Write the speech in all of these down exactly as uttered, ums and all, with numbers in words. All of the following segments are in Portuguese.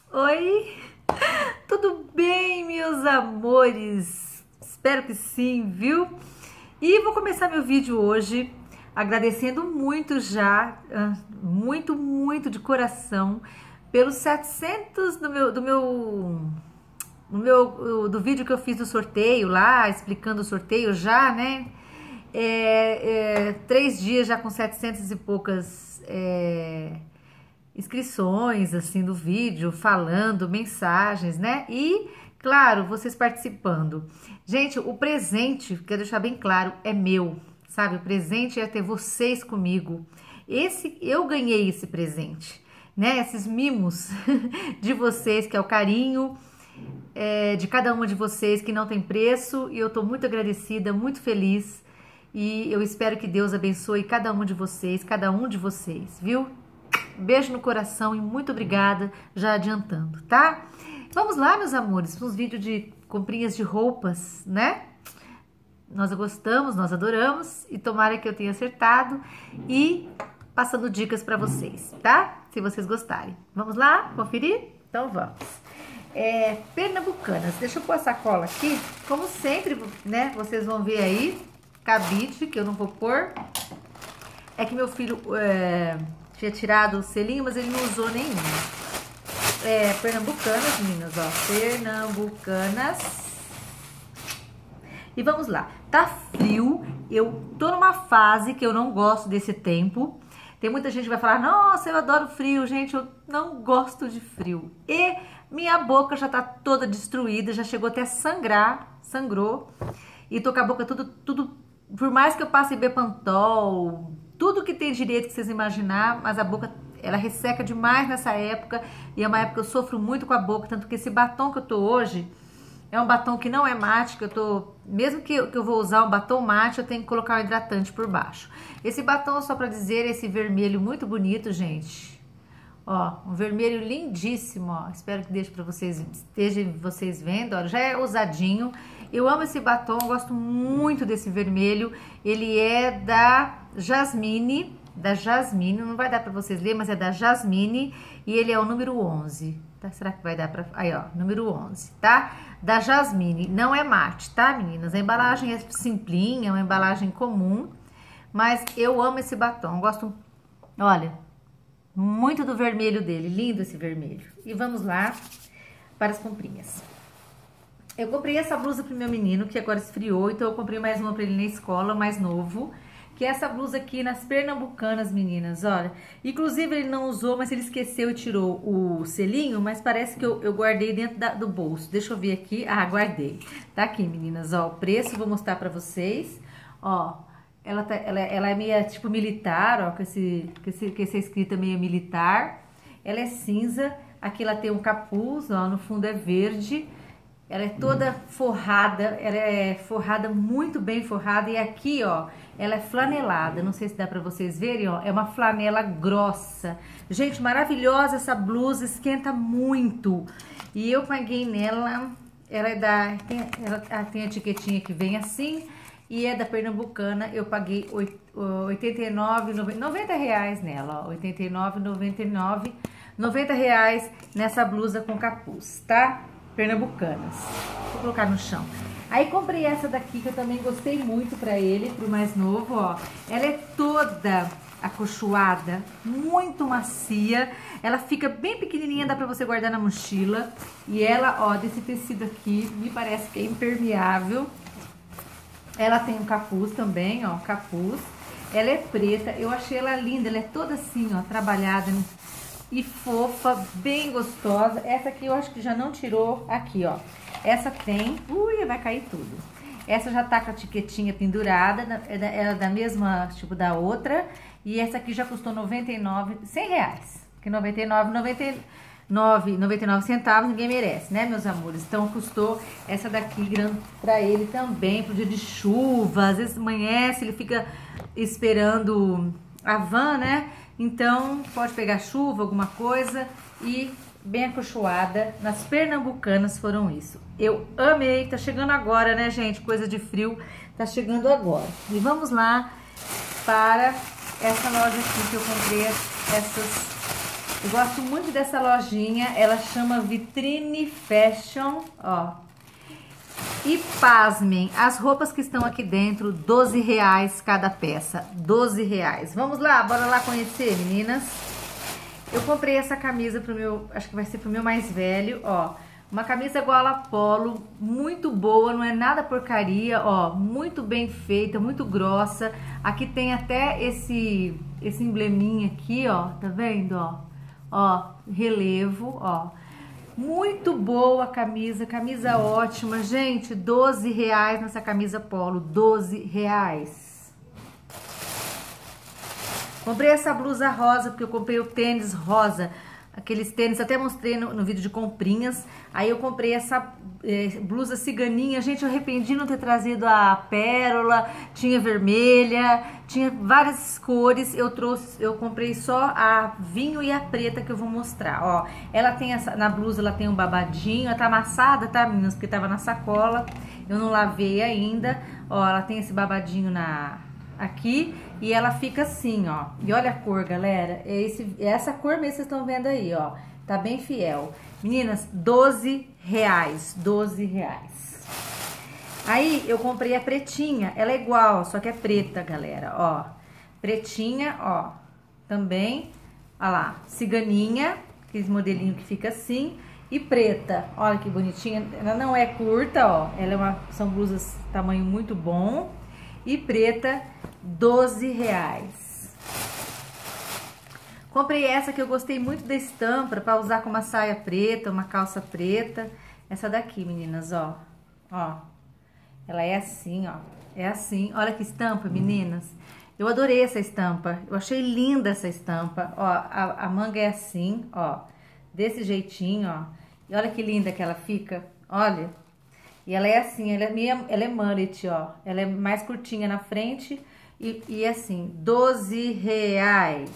Oi, tudo bem, meus amores? Espero que sim, viu? E vou começar meu vídeo hoje agradecendo muito já, muito, muito de coração, pelos setecentos do meu, do meu, do meu, do vídeo que eu fiz do sorteio lá, explicando o sorteio já, né? É, é, três dias já com setecentas e poucas é, inscrições assim do vídeo, falando, mensagens, né? E, claro, vocês participando. Gente, o presente, quero deixar bem claro, é meu, sabe? O presente é ter vocês comigo. Esse, eu ganhei esse presente, né? Esses mimos de vocês, que é o carinho é, de cada uma de vocês, que não tem preço. E eu tô muito agradecida, muito feliz. E eu espero que Deus abençoe cada uma de vocês, cada um de vocês, viu? Beijo no coração e muito obrigada, já adiantando, tá? Vamos lá, meus amores, uns vídeos de comprinhas de roupas, né? Nós gostamos, nós adoramos e tomara que eu tenha acertado e passando dicas para vocês, tá? Se vocês gostarem. Vamos lá conferir? Então vamos. É, Pernambucanas, deixa eu pôr a sacola aqui, como sempre, né? Vocês vão ver aí, cabide, que eu não vou pôr. É que meu filho é, tinha tirado o selinho, mas ele não usou nenhum. É, Pernambucanas, meninas, ó. Pernambucanas. E vamos lá. Tá frio. Eu tô numa fase que eu não gosto desse tempo. Tem muita gente que vai falar, nossa, eu adoro frio. Gente, eu não gosto de frio. E minha boca já tá toda destruída, já chegou até a sangrar, sangrou. E tô com a boca tudo, tudo, por mais que eu passe Bepantol, tudo que tem direito que vocês imaginar, mas a boca, ela resseca demais nessa época, e é uma época que eu sofro muito com a boca, tanto que esse batom que eu tô hoje, é um batom que não é mate, que eu tô, mesmo que eu, que eu vou usar um batom mate, eu tenho que colocar um hidratante por baixo. Esse batom, só pra dizer, esse vermelho muito bonito, gente, ó, um vermelho lindíssimo, ó, espero que deixe pra vocês, estejam vocês vendo, ó, já é usadinho. Eu amo esse batom, eu gosto muito desse vermelho. Ele é da Jasmine, da Jasmine, não vai dar pra vocês lerem, mas é da Jasmine e ele é o número onze, tá? Será que vai dar pra... Aí, ó, número onze, tá? Da Jasmine, não é mate, tá, meninas? A embalagem é simplinha, é uma embalagem comum, mas eu amo esse batom, eu gosto, olha, muito do vermelho dele, lindo esse vermelho. E vamos lá para as comprinhas. Eu comprei essa blusa pro meu menino, que agora esfriou, então eu comprei mais uma pra ele na escola, mais novo. Que é essa blusa aqui nas Pernambucanas, meninas, olha. Inclusive ele não usou, mas ele esqueceu e tirou o selinho, mas parece que eu, eu guardei dentro da, do bolso. Deixa eu ver aqui. Ah, guardei. Tá aqui, meninas, ó, o preço, vou mostrar pra vocês. Ó, ela, tá, ela, ela é meio tipo militar, ó, com, esse, com, esse, com essa escrita meio militar. Ela é cinza, aqui ela tem um capuz, ó, no fundo é verde. Ela é toda forrada, ela é forrada, muito bem forrada. E aqui, ó, ela é flanelada. Não sei se dá pra vocês verem, ó. É uma flanela grossa. Gente, maravilhosa essa blusa, esquenta muito. E eu paguei nela, ela é da... Tem, ela tem a etiquetinha que vem assim. E é da Pernambucana, eu paguei oitenta e nove reais, noventa reais nela, ó. oitenta e nove reais, noventa e nove reais, noventa reais nessa blusa com capuz, tá? Pernambucanas. Vou colocar no chão. Aí comprei essa daqui que eu também gostei muito pra ele, pro mais novo, ó. Ela é toda acolchoada, muito macia. Ela fica bem pequenininha, dá pra você guardar na mochila. E ela, ó, desse tecido aqui, me parece que é impermeável. Ela tem um capuz também, ó, capuz. Ela é preta, eu achei ela linda, ela é toda assim, ó, trabalhada, né? E fofa, bem gostosa. Essa aqui eu acho que já não tirou aqui, ó. Essa tem... Ui, vai cair tudo. Essa já tá com a etiquetinha pendurada, é da, é da mesma tipo da outra. E essa aqui já custou noventa e nove, cem reais. Porque noventa e nove, noventa e nove, noventa e nove centavos ninguém merece, né, meus amores? Então custou essa daqui grande pra ele também, pro dia de chuva. Às vezes amanhece, ele fica esperando a van, né? Então, pode pegar chuva, alguma coisa, e bem acolchoada. Nas Pernambucanas foram isso. Eu amei, tá chegando agora, né, gente? Coisa de frio, tá chegando agora. E vamos lá para essa loja aqui que eu comprei essas Eu gosto muito dessa lojinha, ela chama Vitrine Fashion, ó. E pasmem, as roupas que estão aqui dentro, doze reais cada peça, doze reais. Vamos lá, bora lá conhecer, meninas. Eu comprei essa camisa pro meu, acho que vai ser pro meu mais velho, ó. Uma camisa gola polo, muito boa, não é nada porcaria, ó. Muito bem feita, muito grossa. Aqui tem até esse, esse embleminha aqui, ó, tá vendo, ó? Ó, relevo, ó. Muito boa a camisa, camisa ótima. Gente, doze reais nessa camisa polo, doze reais. Comprei essa blusa rosa, porque eu comprei o tênis rosa. Aqueles tênis, até mostrei no, no vídeo de comprinhas. Aí eu comprei essa é, blusa ciganinha. Gente, eu arrependi de não ter trazido a pérola. Tinha vermelha, tinha várias cores. Eu trouxe, eu comprei só a vinho e a preta que eu vou mostrar. Ó, ela tem essa, na blusa ela tem um babadinho. Ela tá amassada, tá, meninas? Porque tava na sacola. Eu não lavei ainda. Ó, ela tem esse babadinho na... aqui, e ela fica assim, ó. E olha a cor, galera. É, esse, é essa cor mesmo que vocês estão vendo aí, ó. Tá bem fiel. Meninas, doze reais. doze reais. Aí, eu comprei a pretinha. Ela é igual, só que é preta, galera, ó. Pretinha, ó. Também, ó lá. Ciganinha, aquele modelinho que fica assim. E preta, olha que bonitinha. Ela não é curta, ó. Ela é uma, são blusas tamanho muito bom. E preta, doze reais. Comprei essa que eu gostei muito da estampa, para usar com uma saia preta, uma calça preta. Essa daqui, meninas, ó. Ó. Ela é assim, ó. É assim. Olha que estampa, meninas. Eu adorei essa estampa. Eu achei linda essa estampa. Ó, a, a manga é assim, ó. Desse jeitinho, ó. E olha que linda que ela fica. Olha. E ela é assim, ela é, meio, ela é mullet, ó. Ela é mais curtinha na frente e, e assim, doze reais.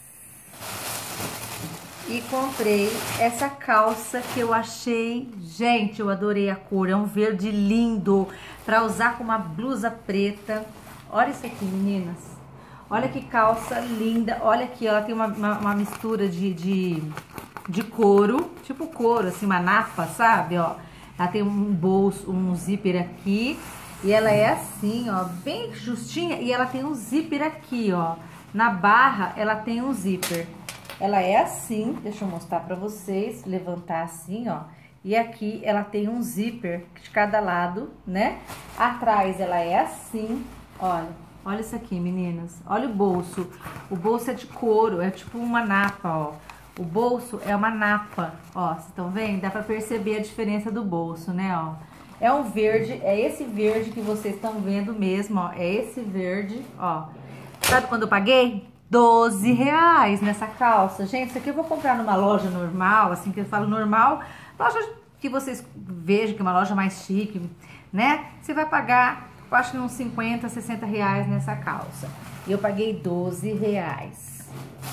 E comprei essa calça que eu achei, gente, eu adorei a cor. É um verde lindo pra usar com uma blusa preta. Olha isso aqui, meninas. Olha que calça linda. Olha aqui, ela tem uma, uma, uma mistura de, de, de couro, tipo couro, assim, uma napa, sabe, ó. Ela tem um bolso, um zíper aqui. E ela é assim, ó, bem justinha. E ela tem um zíper aqui, ó. Na barra, ela tem um zíper. Ela é assim, deixa eu mostrar pra vocês. Levantar assim, ó. E aqui ela tem um zíper de cada lado, né? Atrás ela é assim, olha. Olha isso aqui, meninas. Olha o bolso. O bolso é de couro, é tipo uma napa, ó. O bolso é uma napa, ó, vocês estão vendo? Dá pra perceber a diferença do bolso, né, ó. É um verde, é esse verde que vocês estão vendo mesmo, ó. É esse verde, ó. Sabe quando eu paguei? doze reais nessa calça. Gente, isso aqui eu vou comprar numa loja normal, assim que eu falo normal, loja que vocês vejam que é uma loja mais chique, né? Você vai pagar, eu acho que uns cinquenta, sessenta reais nessa calça. E eu paguei doze reais.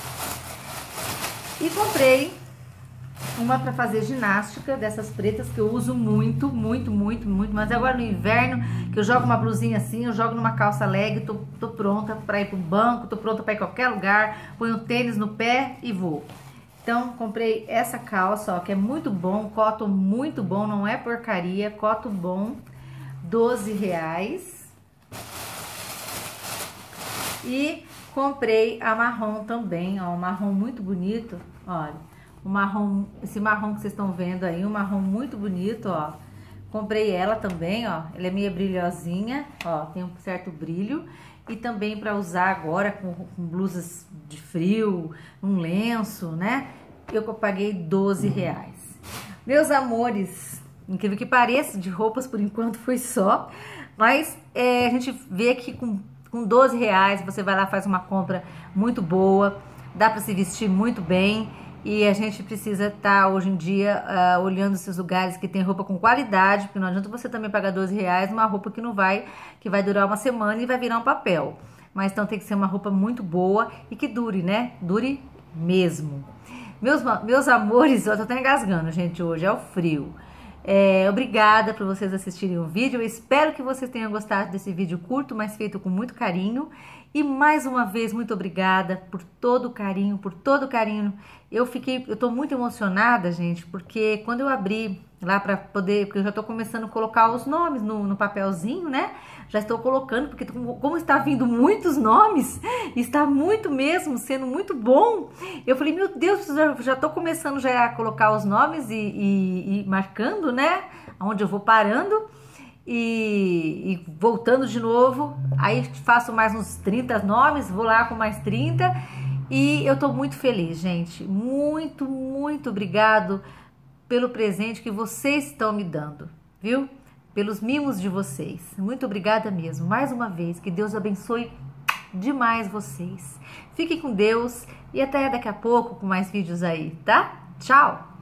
E comprei uma para fazer ginástica, dessas pretas que eu uso muito, muito, muito, muito. Mas agora no inverno, que eu jogo uma blusinha assim, eu jogo numa calça leg, tô, tô pronta para ir pro banco, tô pronta para ir em qualquer lugar, ponho o tênis no pé e vou. Então, comprei essa calça, ó, que é muito bom, cotton muito bom, não é porcaria, cotton bom, doze reais. E comprei a marrom também, ó, um marrom muito bonito, olha. O marrom, esse marrom que vocês estão vendo aí, um marrom muito bonito, ó. Comprei ela também, ó. Ela é meio brilhosinha, ó. Tem um certo brilho. E também para usar agora com, com blusas de frio, um lenço, né? Eu paguei doze reais. Meus amores, incrível que pareça, de roupas por enquanto foi só. Mas é, a gente vê que com, com doze reais você vai lá e faz uma compra muito boa. Dá para se vestir muito bem. E a gente precisa estar, tá, hoje em dia, uh, olhando esses lugares que tem roupa com qualidade, porque não adianta você também pagar doze reais uma roupa que não vai, que vai durar uma semana e vai virar um papel. Mas então tem que ser uma roupa muito boa e que dure, né? Dure mesmo. Meus, meus amores, eu tô até engasgando, gente, hoje é o frio. É, obrigada por vocês assistirem o vídeo. Eu espero que vocês tenham gostado desse vídeo curto, mas feito com muito carinho. E mais uma vez, muito obrigada por todo o carinho, por todo o carinho. Eu fiquei, eu tô muito emocionada, gente, porque quando eu abri lá para poder, porque eu já tô começando a colocar os nomes no, no papelzinho, né? Já estou colocando, porque como está vindo muitos nomes, está muito mesmo, sendo muito bom. Eu falei, meu Deus, já, já tô começando já a colocar os nomes e, e, e marcando, né? Onde eu vou parando. E, e voltando de novo, aí faço mais uns trinta nomes, vou lá com mais trinta e eu tô muito feliz, gente. Muito, muito obrigado pelo presente que vocês estão me dando, viu? Pelos mimos de vocês. Muito obrigada mesmo. Mais uma vez, que Deus abençoe demais vocês. Fiquem com Deus e até daqui a pouco com mais vídeos aí, tá? Tchau!